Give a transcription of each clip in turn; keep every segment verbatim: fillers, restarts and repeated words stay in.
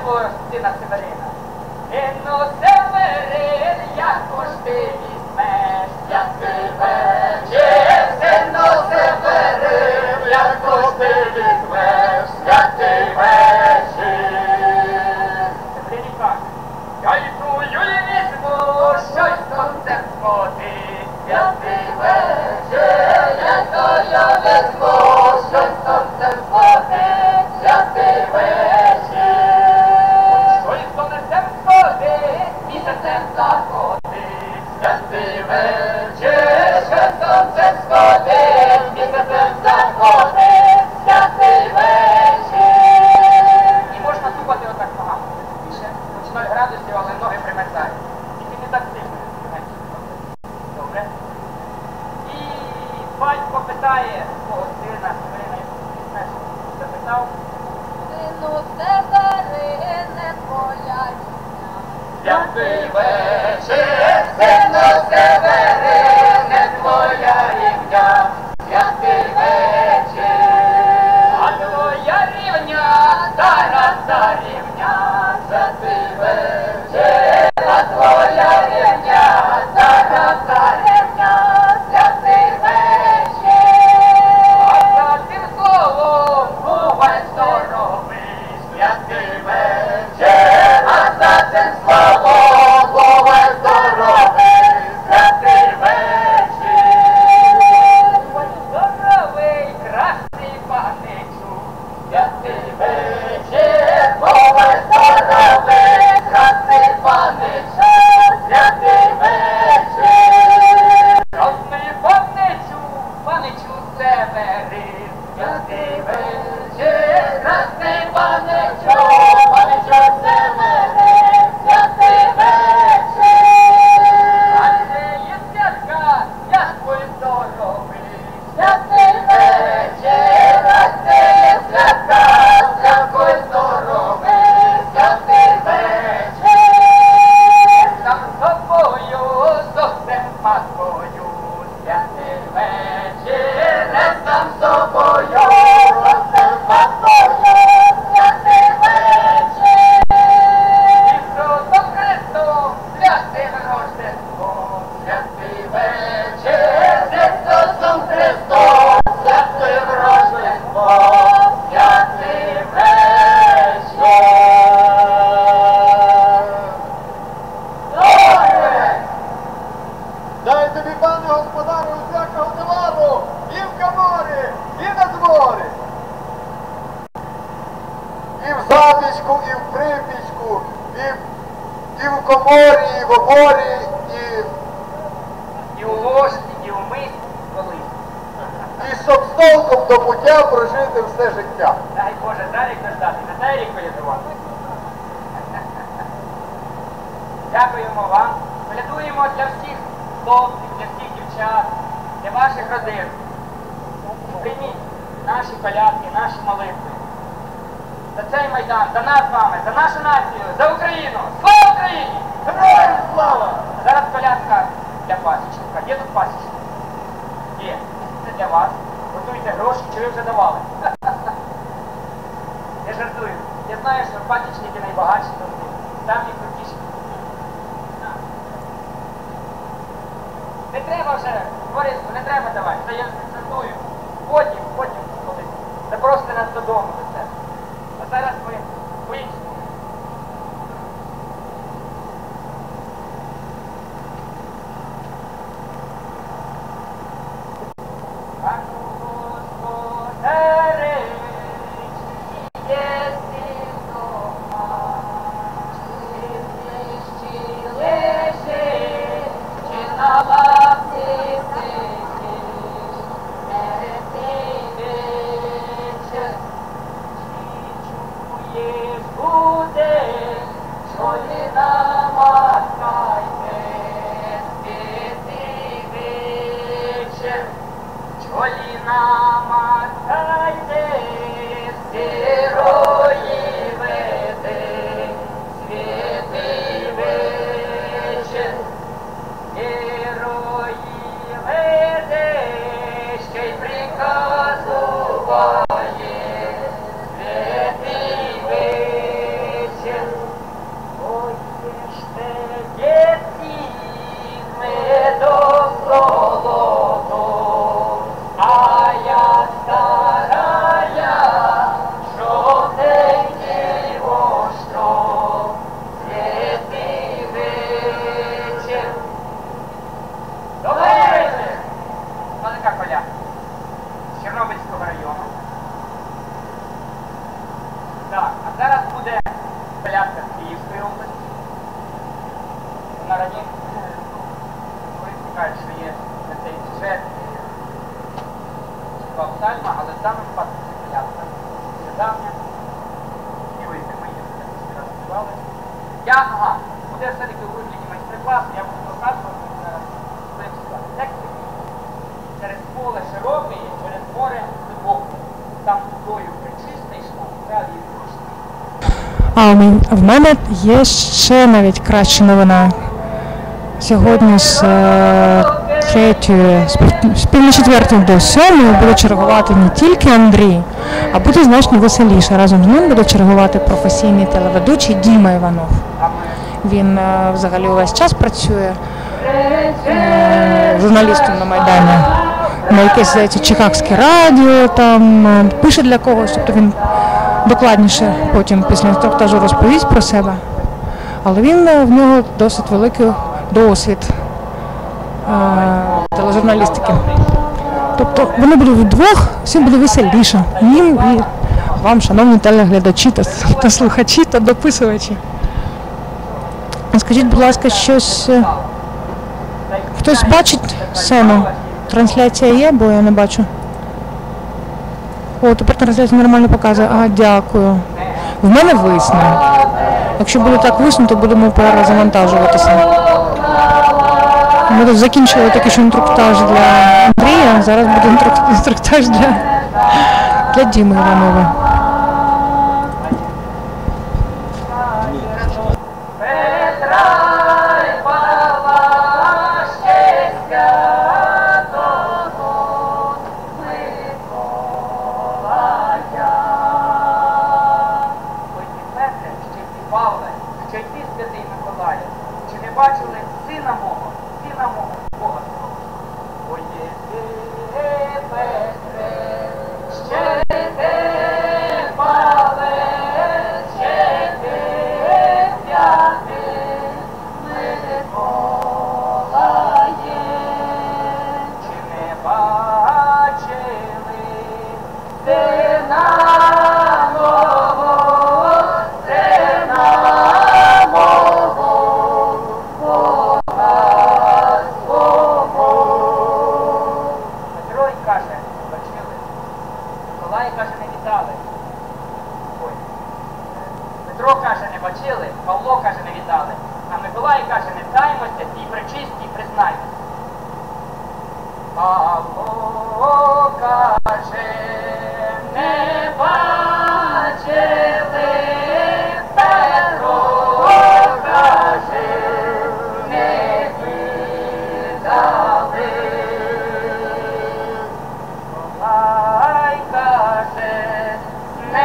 свого сина Северина. Сину Северин, яко ж ти візьмеш, як ти вечір, сину Северин, яко ж ти візьмеш, як ти вечір. Северин каже, я йду й візьму, щось сонцем сходить, як ти вечір, як то я візьму, щось сонцем сходить, як ти вечір. Щось сонцем сходить, місяцем заходить, святий вечір, щось сонцем сходить, місяцем заходить, святий вечір. І можна тупати отак погано, більше хоч нуль градусів, але ноги примерзають. Тільки не так сильно. Добре? І батько питає свого сина, Северина, знаєш, запитав, Сину Северине, твоя рідня. святий вечір, сину Северине, твоя рівня, святий вечір. А твоя рівня, стара царівня, святий вечір. А твоя рівня, стара царівня, святий вечір. А за тим словом бувай здоровий, святий вечір. А за тим словом бувай здоровий, святий вечір. Бувай здоровий, красний паничу, святий вечір. Бувай здоровий, красний паничу, святий вечір. Красний паничу, паничу Северин, святий вечір. Красний паничу, паничу Северин, святий вечір. Андреє святка, як ви здоровий, святий вечір. Андреє святка, як ви здоровий, святий вечір. Сам собою, зовсім маткою, святий вечір. Не сам собою, зовсім маткою, святий вечір. Ісусом Христом, святим Рождеством, святий вечір. Ісусом Христом, святим Рождеством, святий вечір. Добре! Дай тобі, пане господарю, усякого товару, і в коморі, і на дворі. І в затишку, і в припічку, і, і в коморі, і в оборі, і, І у ложці, і у мисці, колись. і щоб з толком до пуття прожити все життя. Дай Боже, далі дождати, не дай рік колядувати. Дякуємо вам. Колядуємо для всіх хлопців, для всіх дівчат, для ваших родин. Прийміть наші колядки, наші молитви. За цей Майдан, за нас з вами, за нашу націю, за Україну! Слава Україні! Героям слава! Зараз колядка для пасічника. Є тут пасічник? Є. Це для вас. Готуйте гроші, чи ви вже давали? Я жартую. Я знаю, що пасічники найбагатші завжди. Самі крутіші. Не треба вже, Бориску, не треба давати. Це я жартую. Потім, потім, колись. Запросите нас додому до себе. А зараз ми по-іншому. чергова псальма, але в даному випадку це колядка. Це давня. Співайте, ми її вже раз співали. Я, ага, буде все-таки у вигляді майстер-класу, я буду показувати зараз текст. Через поле широке, через море глибоке. Там тудою причиста йшла, праві і вручна. А у мен- в мене є ще навіть краща новина. Сьогодні з е, третьої, з пів- з пів на четвертої до сьомої буде чергувати не тільки Андрій, а буде значно веселіше. Разом з ним буде чергувати професійний телеведучий Діма Іванов. Він е, взагалі увесь час працює е, журналістом на Майдані. На якесь, здається, Чикагське радіо, там е, пише для когось, тобто він докладніше потім після інструктажу розповість про себе. Але він, е, в нього досить великий досвід е, тележурналістики. Тобто вони будуть вдвох, всім буде веселіше. Їм і вам, шановні телеглядачі та, та слухачі та дописувачі. Скажіть, будь ласка, щось. е, Хтось бачить сцену? Трансляція є, бо я не бачу. О, тепер трансляція нормально показує. Ага, дякую. В мене висне. Якщо буде так висно, то будемо перезавантажуватися. Ми тут закінчили такий що інструктаж для Андрія, зараз буде інструк- інструктаж для, для Діми Іванова. Ой, ти Петре, ще й ти Павле, ще й ти, святий Миколаю, чи не бачили сина мого, сина мого, Бога свого? Ой, ти, Петре, ще й ти, Павле, ще й ти, святий Миколає, чи не бачили сина мого, сина мого, Бога свого. Петро й каже, бачили. Миколай каже, не вітали. Ой. Петро каже, не бачили, Павло каже, не вітали. А Миколай каже, не таймося, тій причисті признаймося. Павло каже, не бачили, Петро каже, не видали. Миколай каже, не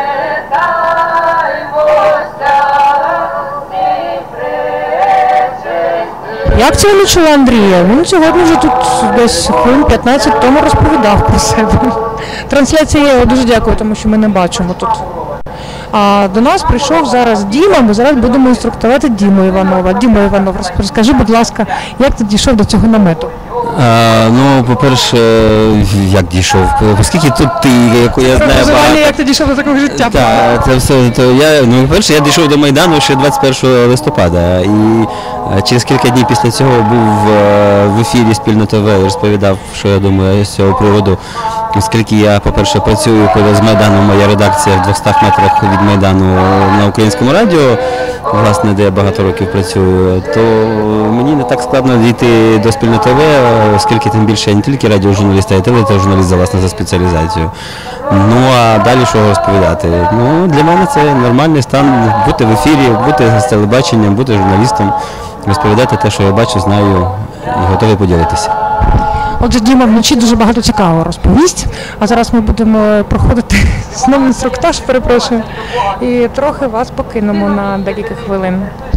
таймося, ті причисті. Як це ви чули Андрія? Він сьогодні вже тут десь хвилин п'ятнадцять тому розповідав про себе. Трансляція є, я дуже дякую, тому що ми не бачимо тут. А до нас прийшов зараз Діма, ми зараз будемо інструктувати Діму Іванова. Діма Іванов, розк- розкажи, будь ласка, як ти дійшов до цього намету? А, ну, по-перше, як дійшов? Оскільки тут ти, яку я знаю Взагалі, багато. як ти дійшов до такого життя? Так, це все. То я, ну, по-перше, я дійшов до Майдану ще двадцять першого листопада. І е, через кілька днів після цього був е, в ефірі Спільно ТВ і розповідав, що я думаю з цього приводу. Оскільки я, по-перше, працюю коли з Майданом, моя редакція в двохстах метрах від Майдану на Українському радіо, власне, де я багато років працюю, то мені не так складно дійти до Спільно ТВ, оскільки тим більше я не тільки радіожурналіст, а й тележурналіст за власне за спеціалізацією. Ну а далі що розповідати? Ну, для мене це нормальний стан бути в ефірі, бути з телебаченням, бути журналістом, розповідати те, що я бачу, знаю і готовий поділитися. Отже, Діма вночі дуже багато цікавого розповість, а зараз ми будемо проходити знову інструктаж, перепрошую, і трохи вас покинемо на декілька хвилин.